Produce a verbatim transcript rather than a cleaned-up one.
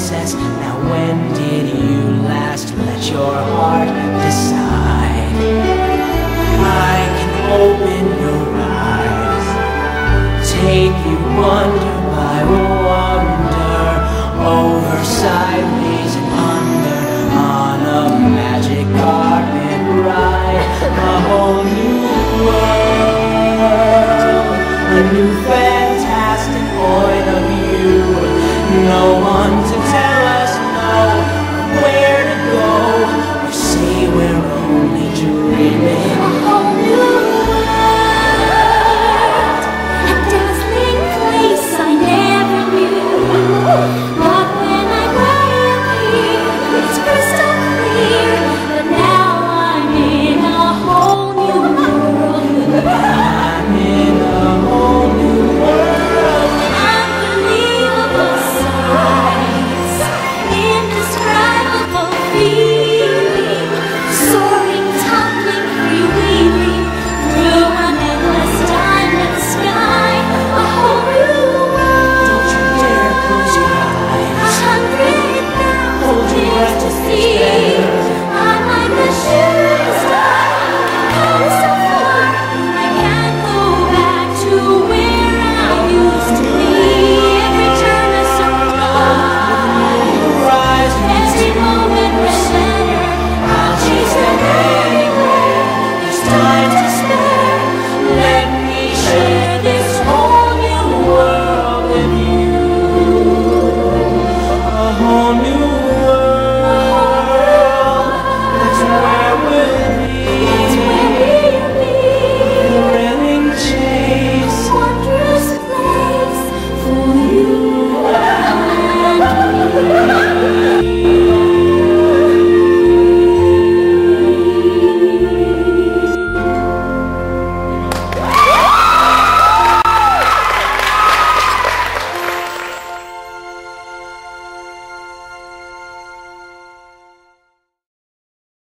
princess. Now when did you last let your heart decide? I can open your eyes, take you wonder by wonder, over, sideways, and under, on a magic carpet ride, a whole new world, a new